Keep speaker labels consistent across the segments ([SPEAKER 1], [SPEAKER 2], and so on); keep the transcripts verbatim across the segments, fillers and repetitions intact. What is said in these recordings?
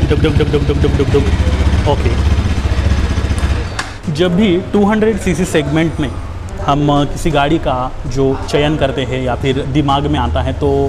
[SPEAKER 1] डुक डुक डुक डुक डुक डुक डुक डुक। ओके, जब भी two hundred C C segment में हम किसी गाड़ी का जो चयन करते हैं या फिर दिमाग में आता है तो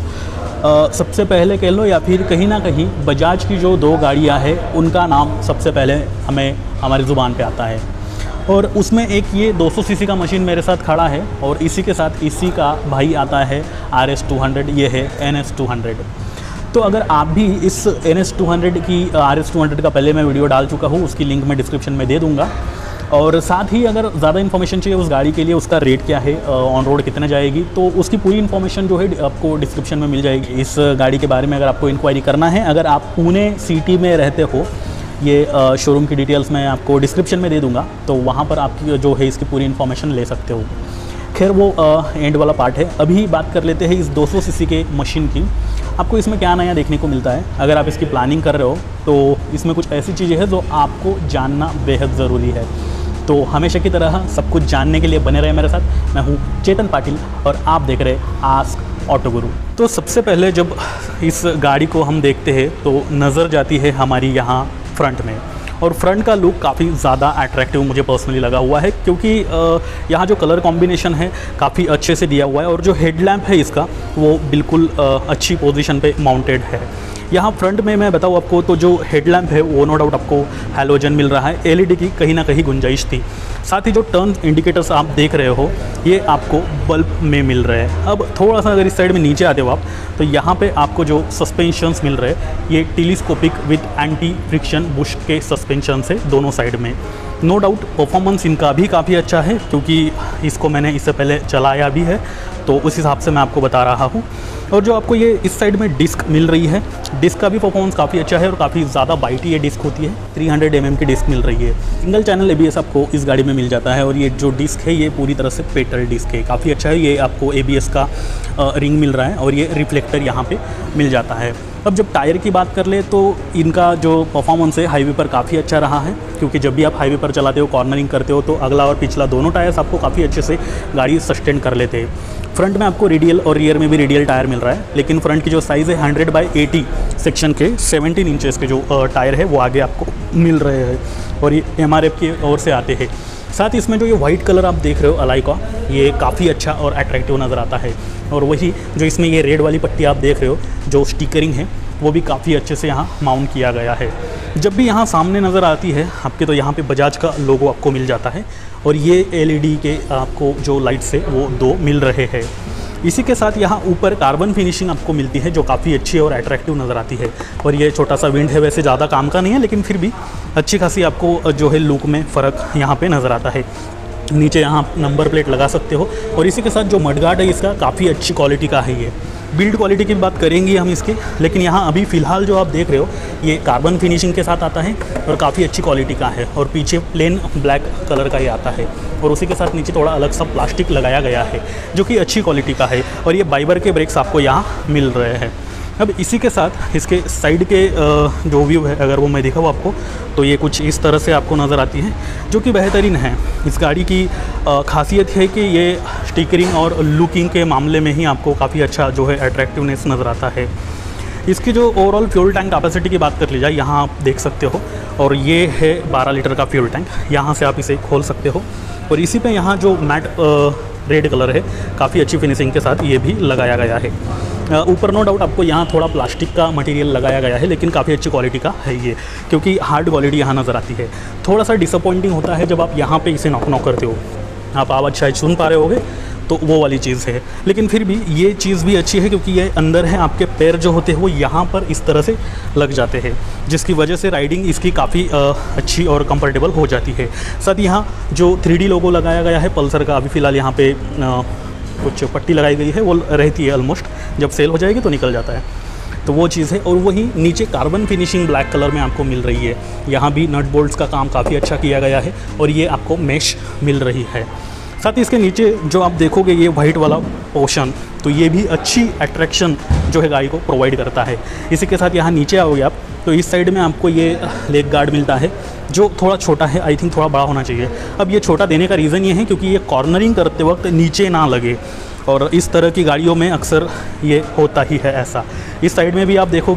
[SPEAKER 1] आ, सबसे पहले कह लो या फिर कहीं ना कहीं बजाज की जो दो गाड़ियां हैं उनका नाम सबसे पहले हमें हमारी ज़ुबान पे आता है। और उसमें एक ये दो सौ सीसी का मशीन मेरे साथ खड़ा है और इसी के साथ इसी का भाई आता है आर एस टू हंड्रेड, ये है एन एस टू हंड्रेड। तो अगर आप भी इस एन एस टू हंड्रेड की आर एस टू हंड्रेड का पहले मैं वीडियो डाल चुका हूँ, उसकी लिंक मैं डिस्क्रिप्शन में दे दूँगा। और साथ ही अगर ज़्यादा इन्फॉर्मेशन चाहिए उस गाड़ी के लिए, उसका रेट क्या है, ऑन रोड कितने जाएगी, तो उसकी पूरी इन्फॉर्मेशन जो है आपको डिस्क्रिप्शन में मिल जाएगी। इस गाड़ी के बारे में अगर आपको इंक्वायरी करना है, अगर आप पुणे सिटी में रहते हो, ये शोरूम की डिटेल्स मैं आपको डिस्क्रिप्शन में दे दूंगा, तो वहाँ पर आपकी जो है इसकी पूरी इन्फॉर्मेशन ले सकते हो। खैर वो एंड वाला पार्ट है, अभी बात कर लेते हैं इस दो सौ सीसी के मशीन की। आपको इसमें क्या नया देखने को मिलता है, अगर आप इसकी प्लानिंग कर रहे हो तो इसमें कुछ ऐसी चीज़ें हैं जो आपको जानना बेहद ज़रूरी है। तो हमेशा की तरह सब कुछ जानने के लिए बने रहे मेरे साथ। मैं हूँ चेतन पाटिल और आप देख रहे आस्क ऑटो गुरु। तो सबसे पहले जब इस गाड़ी को हम देखते हैं तो नज़र जाती है हमारी यहाँ फ्रंट में, और फ्रंट का लुक काफ़ी ज़्यादा अट्रैक्टिव मुझे पर्सनली लगा हुआ है, क्योंकि यहाँ जो कलर कॉम्बिनेशन है काफ़ी अच्छे से दिया हुआ है और जो हेडलैम्प है इसका वो बिल्कुल अच्छी पोजीशन पे माउंटेड है। यहाँ फ्रंट में मैं बताऊँ आपको तो जो हेडलैम्प है वो नो डाउट आपको हैलोजन मिल रहा है, एलईडी की कहीं ना कहीं गुंजाइश थी। साथ ही जो टर्न इंडिकेटर्स आप देख रहे हो ये आपको बल्ब में मिल रहे हैं। अब थोड़ा सा अगर इस साइड में नीचे आते हो आप तो यहाँ पे आपको जो सस्पेंशंस मिल रहे हैं ये telescopic with anti friction bush के सस्पेंशन से दोनों साइड में। नो डाउट परफॉर्मेंस इनका भी काफ़ी अच्छा है, क्योंकि इसको मैंने इससे पहले चलाया भी है, तो उस हिसाब से मैं आपको बता रहा हूँ। और जो आपको ये इस साइड में डिस्क मिल रही है, डिस्क का भी परफॉर्मेंस काफ़ी अच्छा है और काफ़ी ज़्यादा बाइटी ये डिस्क होती है। थ्री हंड्रेड एम एम की डिस्क मिल रही है। Single channel A B S आपको इस गाड़ी में मिल जाता है और ये जो डिस्क है ये पूरी तरह से पेट्रोल डिस्क है, काफ़ी अच्छा है। ये आपको ए बी एस का रिंग मिल रहा है और ये रिफ्लेक्टर यहाँ पे मिल जाता है। अब जब टायर की बात कर ले तो इनका जो परफॉर्मेंस है हाईवे पर काफ़ी अच्छा रहा है, क्योंकि जब भी आप हाईवे पर चलाते हो, कॉर्नरिंग करते हो, तो अगला और पिछला दोनों टायर्स आपको काफ़ी अच्छे से गाड़ी सस्टेन कर लेते हैं। फ्रंट में आपको रेडियल और रियर में भी रेडियल टायर मिल रहा है, लेकिन फ्रंट की जो साइज़ है हंड्रेड बाई एटी सेक्शन के सेवनटीन इंचेस के जो टायर है वो आगे आपको मिल रहे हैं और ये एम आर एफ की ओर से आते हैं। साथ ही इसमें जो ये वाइट कलर आप देख रहे हो अलाई का, ये काफ़ी अच्छा और अट्रैक्टिव नज़र आता है। और वही जो इसमें ये रेड वाली पट्टी आप देख रहे हो, जो स्टिकरिंग है वो भी काफ़ी अच्छे से यहाँ माउंट किया गया है। जब भी यहाँ सामने नज़र आती है आपके तो यहाँ पे बजाज का लोगो आपको मिल जाता है और ये एलईडी के आपको जो लाइट्स है वो दो मिल रहे हैं। इसी के साथ यहाँ ऊपर कार्बन फिनिशिंग आपको मिलती है जो काफ़ी अच्छी और अट्रैक्टिव नज़र आती है। और ये छोटा सा विंड है, वैसे ज़्यादा काम का नहीं है, लेकिन फिर भी अच्छी खासी आपको जो है लुक में फ़र्क यहाँ पे नज़र आता है। नीचे यहाँ नंबर प्लेट लगा सकते हो और इसी के साथ जो मडगार्ड है इसका काफ़ी अच्छी क्वालिटी का है। ये बिल्ड क्वालिटी की बात करेंगे हम इसकी, लेकिन यहाँ अभी फ़िलहाल जो आप देख रहे हो ये कार्बन फिनिशिंग के साथ आता है और काफ़ी अच्छी क्वालिटी का है और पीछे प्लेन ब्लैक कलर का ये आता है और उसी के साथ नीचे थोड़ा अलग सा प्लास्टिक लगाया गया है जो कि अच्छी क्वालिटी का है और ये बाइबर के ब्रेक्स आपको यहाँ मिल रहे हैं। अब इसी के साथ इसके साइड के जो व्यू है अगर वो मैं दिखाऊँ आपको तो ये कुछ इस तरह से आपको नज़र आती है, जो कि बेहतरीन है। इस गाड़ी की खासियत है कि ये स्टिकरिंग और लुकिंग के मामले में ही आपको काफ़ी अच्छा जो है अट्रैक्टिवनेस नज़र आता है। इसकी जो ओवरऑल फ्यूल टैंक कैपेसिटी की बात कर ली जाए, यहाँ आप देख सकते हो और ये है बारह लीटर का फ्यूल टैंक। यहाँ से आप इसे खोल सकते हो और इसी पे यहाँ जो मैट रेड कलर है काफ़ी अच्छी फिनिशिंग के साथ ये भी लगाया गया है। ऊपर नो डाउट आपको यहाँ थोड़ा प्लास्टिक का मटेरियल लगाया गया है, लेकिन काफ़ी अच्छी क्वालिटी का है ये, क्योंकि हार्ड क्वालिटी यहाँ नज़र आती है। थोड़ा सा डिसअपॉइंटिंग होता है जब आप यहाँ पे इसे नॉक नॉक करते हो, आप आवाज़ शायद सुन पा रहे होगे, तो वो वाली चीज़ है। लेकिन फिर भी ये चीज़ भी अच्छी है क्योंकि ये अंदर है, आपके पैर जो होते हैं वो यहाँ पर इस तरह से लग जाते हैं, जिसकी वजह से राइडिंग इसकी काफ़ी अच्छी और कंफर्टेबल हो जाती है। साथ यहाँ जो थ्री डी लोगो लगाया गया है पल्सर का, अभी फ़िलहाल यहाँ पे आ, कुछ पट्टी लगाई गई है, वो रहती है ऑलमोस्ट, जब सेल हो जाएगी तो निकल जाता है, तो वो चीज़ है। और वही नीचे कार्बन फिनिशिंग ब्लैक कलर में आपको मिल रही है। यहाँ भी नट बोल्ट्स का काम काफ़ी अच्छा किया गया है और ये आपको मेश मिल रही है। साथ ही इसके नीचे जो आप देखोगे ये वाइट वाला पोर्शन, तो ये भी अच्छी अट्रैक्शन जो है गाड़ी को प्रोवाइड करता है। इसी के साथ यहाँ नीचे आओगे आप तो इस साइड में आपको ये लेग गार्ड मिलता है जो थोड़ा छोटा है, आई थिंक थोड़ा बड़ा होना चाहिए। अब ये छोटा देने का रीज़न ये है क्योंकि ये कॉर्नरिंग करते वक्त नीचे ना लगे, और इस तरह की गाड़ियों में अक्सर ये होता ही है ऐसा। इस साइड में भी आप देखोगे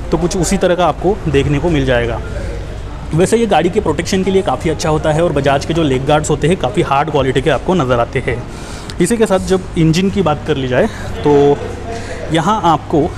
[SPEAKER 1] तो कुछ उसी तरह का आपको देखने को मिल जाएगा। वैसे ये गाड़ी के प्रोटेक्शन के लिए काफ़ी अच्छा होता है और बजाज के जो लेग गार्ड्स होते हैं काफ़ी हार्ड क्वालिटी के आपको नज़र आते हैं। इसी के साथ जब इंजन की बात कर ली जाए तो यहाँ आपको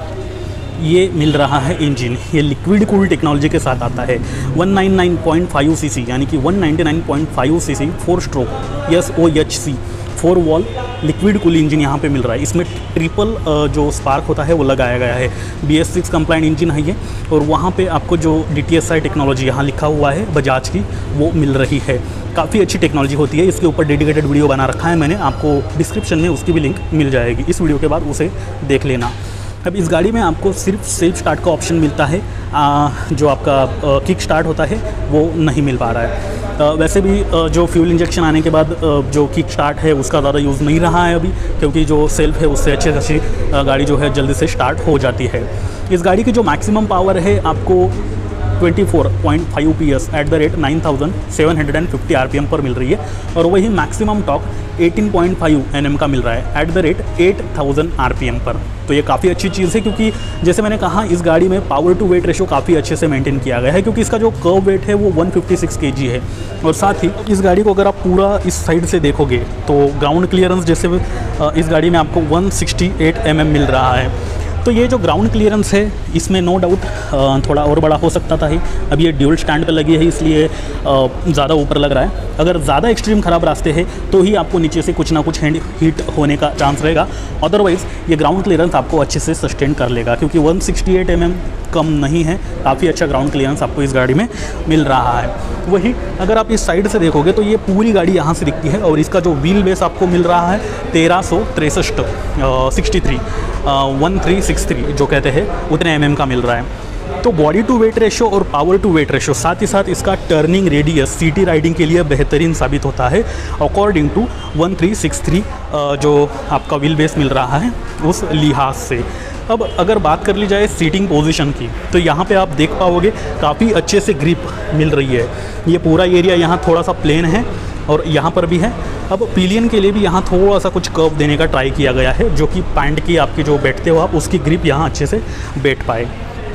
[SPEAKER 1] ये मिल रहा है इंजन, ये लिक्विड कूल टेक्नोलॉजी के साथ आता है। One ninety nine point five CC यानी कि one ninety nine point five CC four stroke S O H C four valve liquid cool engine यहाँ पे मिल रहा है। इसमें ट्रिपल जो स्पार्क होता है वो लगाया गया है। B S six compliant engine है ये, और वहाँ पे आपको जो D T S I technology यहाँ लिखा हुआ है बजाज की वो मिल रही है। काफ़ी अच्छी टेक्नोलॉजी होती है। इसके ऊपर डेडिकेटेड वीडियो बना रखा है मैंने, आपको डिस्क्रिप्शन में उसकी भी लिंक मिल जाएगी। इस वीडियो के बाद उसे देख लेना। अब इस गाड़ी में आपको सिर्फ सेल्फ स्टार्ट का ऑप्शन मिलता है, आ, जो आपका किक स्टार्ट होता है वो नहीं मिल पा रहा है। आ, वैसे भी आ, जो फ्यूल इंजेक्शन आने के बाद आ, जो किक स्टार्ट है उसका ज़्यादा यूज़ नहीं रहा है अभी, क्योंकि जो सेल्फ है उससे अच्छे अच्छी गाड़ी जो है जल्दी से स्टार्ट हो जाती है। इस गाड़ी की जो मैक्सिमम पावर है आपको twenty four point five P S at the rate nine thousand seven hundred fifty R P M पर मिल रही है, और वही maximum torque eighteen point five N M का मिल रहा है at the rate eight thousand R P M पर। तो ये काफ़ी अच्छी चीज़ है, क्योंकि जैसे मैंने कहा इस गाड़ी में पावर टू वेट रेशो काफ़ी अच्छे से मेंटेन किया गया है, क्योंकि इसका जो कर्व वेट है वो वन फिफ्टी सिक्स के जी है। और साथ ही इस गाड़ी को अगर आप पूरा इस साइड से देखोगे तो ग्राउंड क्लियरेंस जैसे इस गाड़ी में आपको one sixty eight M M मिल रहा है। तो ये जो ग्राउंड क्लियरेंस है इसमें नो डाउट थोड़ा और बड़ा हो सकता था ही। अब ये ड्यूल स्टैंड पे लगी है इसलिए ज़्यादा ऊपर लग रहा है। अगर ज़्यादा एक्सट्रीम ख़राब रास्ते हैं तो ही आपको नीचे से कुछ ना कुछ हैंड हीट होने का चांस रहेगा, अदरवाइज़ ये ग्राउंड क्लियरेंस आपको अच्छे से सस्टेन कर लेगा, क्योंकि one sixty eight M M कम नहीं है। काफ़ी अच्छा ग्राउंड क्लियरेंस आपको इस गाड़ी में मिल रहा है। वही अगर आप इस साइड से देखोगे तो ये पूरी गाड़ी यहाँ से दिखती है, और इसका जो व्हील बेस आपको मिल रहा है तेरह सौ तिरसठ sixty three one three six three जो कहते हैं उतने एम एम का मिल रहा है। तो बॉडी टू वेट रेशो और पावर टू वेट रेशो, साथ ही साथ इसका टर्निंग रेडियस सिटी राइडिंग के लिए बेहतरीन साबित होता है according to one three six three जो आपका व्हील बेस मिल रहा है उस लिहाज से। अब अगर बात कर ली जाए सीटिंग पोजीशन की तो यहाँ पे आप देख पाओगे काफ़ी अच्छे से ग्रिप मिल रही है। ये पूरा एरिया यहाँ थोड़ा सा प्लेन है और यहाँ पर भी है। अब पिलियन के लिए भी यहाँ थोड़ा सा कुछ कर्व देने का ट्राई किया गया है, जो कि पैंट की आपकी जो बैठते हो आप उसकी ग्रिप यहाँ अच्छे से बैठ पाए।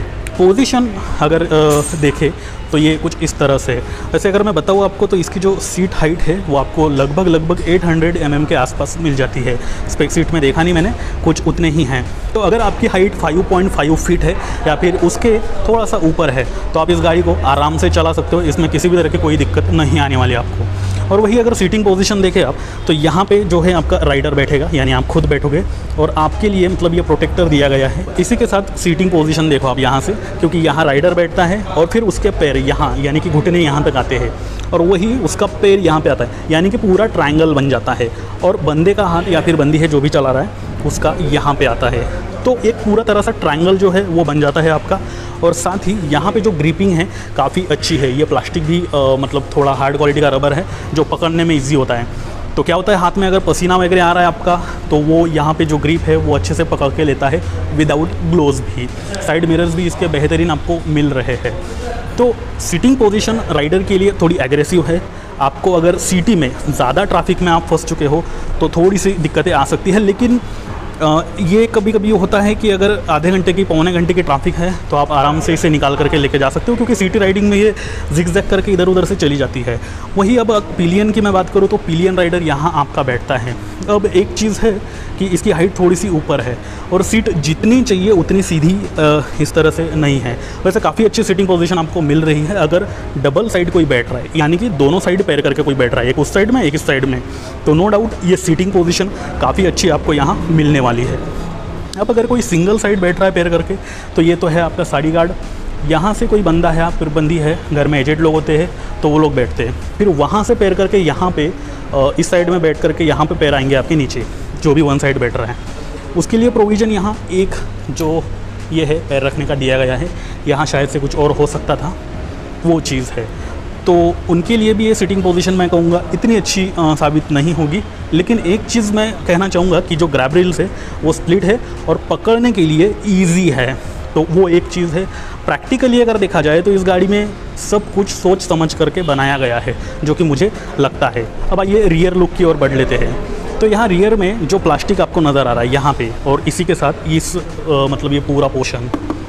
[SPEAKER 1] पोजीशन अगर देखें तो ये कुछ इस तरह से। वैसे अगर मैं बताऊँ आपको तो इसकी जो सीट हाइट है वो आपको लगभग लगभग आठ सौ एम एम के आसपास मिल जाती है। स्पेक सीट में देखा नहीं मैंने, कुछ उतने ही हैं। तो अगर आपकी height five point five feet है या फिर उसके थोड़ा सा ऊपर है तो आप इस गाड़ी को आराम से चला सकते हो। इसमें किसी भी तरह की कोई दिक्कत नहीं आने वाली आपको। और वही अगर सीटिंग पोजीशन देखें आप तो यहाँ पे जो है आपका राइडर बैठेगा, यानी आप खुद बैठोगे, और आपके लिए मतलब ये प्रोटेक्टर दिया गया है। इसी के साथ सीटिंग पोजीशन देखो आप यहाँ से, क्योंकि यहाँ राइडर बैठता है और फिर उसके पैर यहाँ यानी कि घुटने यहाँ तक आते हैं, और वही उसका पैर यहाँ पे आता है, यानी कि पूरा ट्रायंगल बन जाता है। और बंदे का हाथ या फिर बंदी है जो भी चला रहा है उसका यहाँ पे आता है। तो एक पूरा तरह से ट्रायंगल जो है वो बन जाता है आपका। और साथ ही यहाँ पे जो ग्रिपिंग है काफ़ी अच्छी है। ये प्लास्टिक भी आ, मतलब थोड़ा हार्ड क्वालिटी का रबर है जो पकड़ने में ईजी होता है। तो क्या होता है हाथ में अगर पसीना वगैरह आ रहा है आपका तो वो यहाँ पे जो ग्रिप है वो अच्छे से पकड़ के लेता है विदाउट ग्लोव्स भी। साइड मिरर्स भी इसके बेहतरीन आपको मिल रहे हैं। तो सीटिंग पोजीशन राइडर के लिए थोड़ी एग्रेसिव है। आपको अगर सिटी में ज़्यादा ट्रैफिक में आप फंस चुके हो तो थोड़ी सी दिक्कतें आ सकती है, लेकिन आ, ये कभी कभी होता है कि अगर आधे घंटे की पौने घंटे की ट्रैफिक है तो आप आराम से इसे निकाल करके लेके जा सकते हो, क्योंकि सिटी राइडिंग में ये जिग-जैग करके इधर उधर से चली जाती है। वही अब पिलियन की मैं बात करूँ तो पिलियन राइडर यहाँ आपका बैठता है। अब एक चीज़ है कि इसकी हाइट थोड़ी सी ऊपर है और सीट जितनी चाहिए उतनी सीधी इस तरह से नहीं है। वैसे काफ़ी अच्छी सीटिंग पोजीशन आपको मिल रही है अगर डबल साइड कोई बैठ रहा है, यानी कि दोनों साइड पैर करके कोई बैठ रहा है, एक उस साइड में एक इस साइड में, तो नो डाउट ये सीटिंग पोजीशन काफ़ी अच्छी आपको यहाँ मिलने वाली है। अब अगर कोई सिंगल साइड बैठ रहा है पैर करके तो ये तो है आपका साइड गार्ड। यहाँ से कोई बंदा है, आप फिर बंदी है, घर में एजेड लोग होते हैं तो वो लोग बैठते हैं। फिर वहाँ से पैर करके यहाँ पे इस साइड में बैठ करके यहाँ पे पैर आएंगे आपके नीचे, जो भी वन साइड बैठ रहा है उसके लिए प्रोविज़न यहाँ एक जो ये है पैर रखने का दिया गया है। यहाँ शायद से कुछ और हो सकता था, वो चीज़ है। तो उनके लिए भी ये सिटिंग पोजीशन मैं कहूँगा इतनी अच्छी आ, साबित नहीं होगी। लेकिन एक चीज़ मैं कहना चाहूँगा कि जो ग्रैब रेल्स है वो स्प्लिट है और पकड़ने के लिए ईजी है, तो वो एक चीज़ है। प्रैक्टिकली अगर देखा जाए तो इस गाड़ी में सब कुछ सोच समझ करके बनाया गया है, जो कि मुझे लगता है। अब आइए रियर लुक की ओर बढ़ लेते हैं। तो यहाँ रियर में जो प्लास्टिक आपको नज़र आ रहा है यहाँ पे, और इसी के साथ इस आ, मतलब ये पूरा पोर्शन,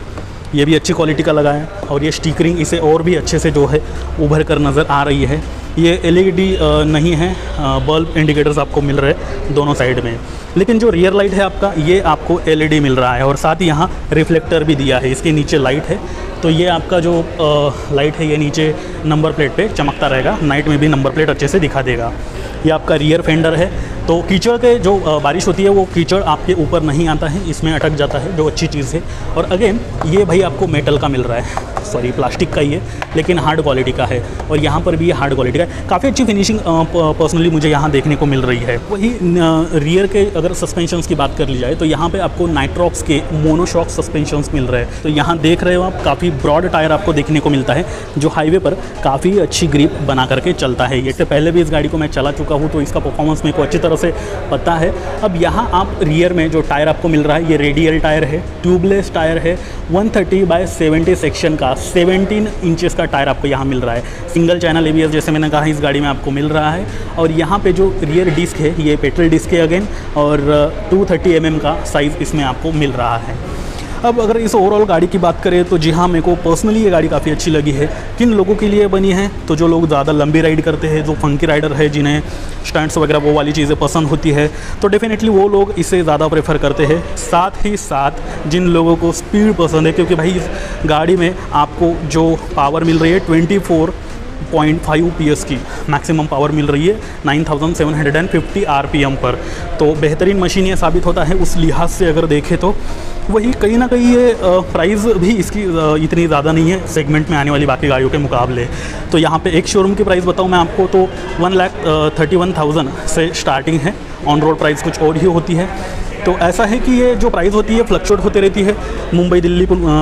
[SPEAKER 1] ये भी अच्छी क्वालिटी का लगा है और ये स्टिकरिंग इसे और भी अच्छे से जो है उभर कर नज़र आ रही है। ये एल ई डी नहीं है, बल्ब इंडिकेटर्स आपको मिल रहे हैं दोनों साइड में, लेकिन जो रियर लाइट है आपका ये आपको एल ई डी मिल रहा है और साथ ही यहाँ रिफ्लेक्टर भी दिया है। इसके नीचे लाइट है, तो ये आपका जो आ, लाइट है ये नीचे नंबर प्लेट पे चमकता रहेगा, नाइट में भी नंबर प्लेट अच्छे से दिखा देगा। ये आपका रियर फेंडर है, तो कीचड़ के जो बारिश होती है वो कीचड़ आपके ऊपर नहीं आता है, इसमें अटक जाता है, जो अच्छी चीज़ है। और अगेन ये भाई आपको मेटल का मिल रहा है, सॉरी प्लास्टिक का ही है लेकिन हार्ड क्वालिटी का है, और यहाँ पर भी ये हार्ड क्वालिटी का है। काफ़ी अच्छी फिनिशिंग पर्सनली मुझे यहाँ देखने को मिल रही है। वही रियर के अगर सस्पेंशंस की बात कर ली जाए तो यहाँ पे आपको नाइट्रॉक्स के मोनोशॉक सस्पेंशंस मिल रहे हैं। तो यहाँ देख रहे हो आप, काफ़ी ब्रॉड टायर आपको देखने को मिलता है जो हाईवे पर काफ़ी अच्छी ग्रिप बना करके चलता है। इससे पहले भी इस गाड़ी को मैं चला चुका हूँ तो इसका परफॉर्मेंस मेरे को अच्छी तरह से पता है। अब यहाँ आप रियर में जो टायर आपको मिल रहा है ये रेडियल टायर है, ट्यूबलेस टायर है, one thirty by seventy section का सेवनटीन इंचेस का टायर आपको यहाँ मिल रहा है। Single channel A B S जैसे मैंने कहा इस गाड़ी में आपको मिल रहा है। और यहाँ पे जो रियर डिस्क है ये पेट्रोल डिस्क है अगेन, और टू थर्टी एम एम का साइज़ इसमें आपको मिल रहा है। अब अगर इस ओवरऑल गाड़ी की बात करें तो जी हाँ, मेरे को पर्सनली ये गाड़ी काफ़ी अच्छी लगी है। किन लोगों के लिए बनी है? तो जो लोग ज़्यादा लंबी राइड करते हैं, जो फंकी राइडर है, जिन्हें स्टंट्स वगैरह वो वाली चीज़ें पसंद होती है, तो डेफिनेटली वो लोग इसे ज़्यादा प्रेफर करते हैं। साथ ही साथ जिन लोगों को स्पीड पसंद है, क्योंकि भाई इस गाड़ी में आपको जो पावर मिल रही है twenty four point five P S की मैक्सिमम पावर मिल रही है nine thousand seven hundred fifty R P M पर, तो बेहतरीन मशीन ये साबित होता है। उस लिहाज से अगर देखें तो वही कहीं ना कहीं ये प्राइस भी इसकी इतनी ज़्यादा नहीं है सेगमेंट में आने वाली बाकी गाड़ियों के मुकाबले। तो यहाँ पे एक शोरूम की प्राइस बताऊँ मैं आपको तो one lakh thirty one thousand से स्टार्टिंग है, ऑन रोड प्राइस कुछ और ही होती है। तो ऐसा है कि ये जो प्राइस होती है फ्लक्चुएट होती रहती है, मुंबई, दिल्ली,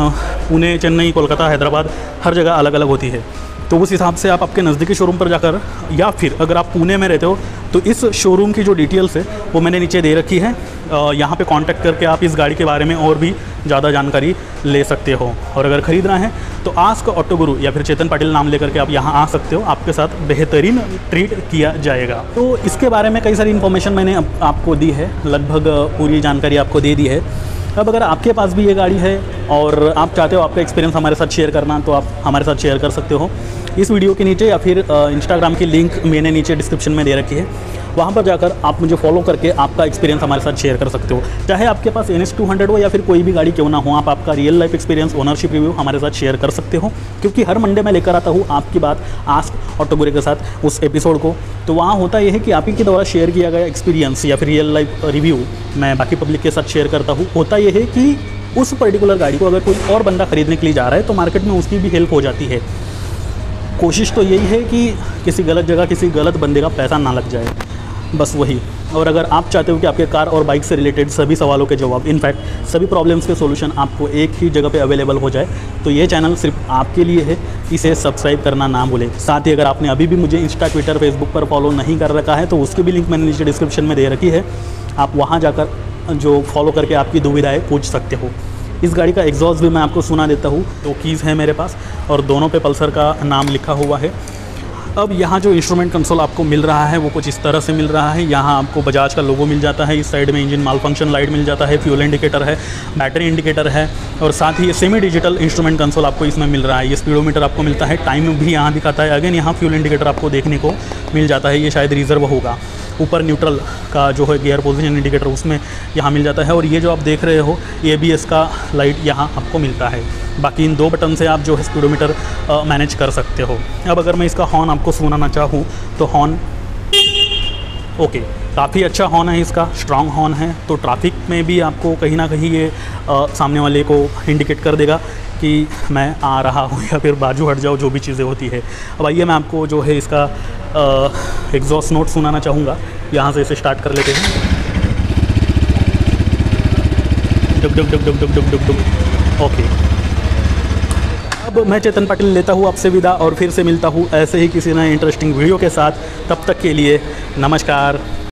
[SPEAKER 1] पुणे, चेन्नई, कोलकाता, हैदराबाद, हर जगह अलग अलग होती है। तो उस हिसाब से आप आपके नज़दीकी शोरूम पर जाकर, या फिर अगर आप पुणे में रहते हो तो इस शोरूम की जो डिटेल्स है वो मैंने नीचे दे रखी है, यहाँ पे कांटेक्ट करके आप इस गाड़ी के बारे में और भी ज़्यादा जानकारी ले सकते हो। और अगर ख़रीदना है तो आस्क ऑटो गुरु या फिर चेतन पाटिल नाम लेकर के आप यहाँ आ सकते हो, आपके साथ बेहतरीन ट्रीट किया जाएगा। तो इसके बारे में कई सारी इन्फॉर्मेशन मैंने आपको दी है, लगभग पूरी जानकारी आपको दे दी है। अब अगर आपके पास भी ये गाड़ी है और आप चाहते हो आपका एक्सपीरियंस हमारे साथ शेयर करना, तो आप हमारे साथ शेयर कर सकते हो इस वीडियो के नीचे, या फिर इंस्टाग्राम की लिंक मैंने नीचे डिस्क्रिप्शन में दे रखी है, वहाँ पर जाकर आप मुझे फॉलो करके आपका एक्सपीरियंस हमारे साथ शेयर कर सकते हो। चाहे आपके पास एन एस टू हंड्रेड हो या फिर कोई भी गाड़ी क्यों ना हो, आप आपका real life experience, ownership review हमारे साथ शेयर कर सकते हो, क्योंकि हर मंडे मैं लेकर आता हूँ आपकी बात आस्क ऑटो गुरु के साथ उस एपिसोड को। तो वहाँ होता यह है कि आप ही के द्वारा शेयर किया गया एक्सपीरियंस या फिर रियल लाइफ रिव्यू मैं बाकी पब्लिक के साथ शेयर करता हूँ। होता यह है कि उस पर्टिकुलर गाड़ी को अगर कोई और बंदा खरीदने के लिए जा रहा है तो मार्केट में उसकी भी हेल्प हो जाती है। कोशिश तो यही है कि किसी गलत जगह किसी गलत बंदे का पैसा ना लग जाए, बस वही। और अगर आप चाहते हो कि आपके कार और बाइक से रिलेटेड सभी सवालों के जवाब, इनफैक्ट सभी प्रॉब्लम्स के सॉल्यूशन आपको एक ही जगह पे अवेलेबल हो जाए, तो ये चैनल सिर्फ आपके लिए है, इसे सब्सक्राइब करना ना भूलें। साथ ही अगर आपने अभी भी मुझे इंस्टा, ट्विटर, फेसबुक पर फॉलो नहीं कर रखा है तो उसकी भी लिंक मैंने नीचे डिस्क्रिप्शन में दे रखी है, आप वहाँ जाकर जो फॉलो करके आपकी दुविधाएँ पूछ सकते हो। इस गाड़ी का एग्जॉस्ट भी मैं आपको सुना देता हूँ। दो कीज़ है मेरे पास और दोनों पे पल्सर का नाम लिखा हुआ है। अब यहाँ जो इंस्ट्रूमेंट कंसोल आपको मिल रहा है वो कुछ इस तरह से मिल रहा है। यहाँ आपको बजाज का लोगो मिल जाता है, इस साइड में इंजन माल फंक्शन लाइट मिल जाता है, फ्यूल इंडिकेटर है, बैटरी इंडिकेटर है, और साथ ही ये सेमी डिजिटल इंस्ट्रूमेंट कंसोल आपको इसमें मिल रहा है। ये स्पीडोमीटर आपको मिलता है, टाइम भी यहाँ दिखाता है। अगेन यहाँ फ्यूल इंडिकेटर आपको देखने को मिल जाता है, ये शायद रिजर्व होगा। ऊपर न्यूट्रल का जो है गियर पोजीशन इंडिकेटर उसमें यहाँ मिल जाता है, और ये जो आप देख रहे हो ए बी एस का लाइट यहाँ आपको मिलता है। बाकी इन दो बटन से आप जो है स्पीडोमीटर मैनेज कर सकते हो। अब अगर मैं इसका हॉर्न आपको सुनाना चाहूँ तो हॉर्न ओके, काफ़ी अच्छा हॉर्न है इसका, स्ट्रॉन्ग हॉर्न है। तो ट्रैफिक में भी आपको कहीं ना कहीं ये आ, सामने वाले को इंडिकेट कर देगा कि मैं आ रहा हूँ या फिर बाजू हट जाओ, जो भी चीज़ें होती है। अब आइए मैं आपको जो है इसका एग्जॉस्ट नोट सुनाना चाहूँगा। यहाँ से इसे स्टार्ट कर लेते हैं। डुक डुक डुक डुक डुक डुक डुक डुक ओके। अब मैं चेतन पाटिल लेता हूँ आपसे विदा, और फिर से मिलता हूँ ऐसे ही किसी नए इंटरेस्टिंग वीडियो के साथ। तब तक के लिए नमस्कार।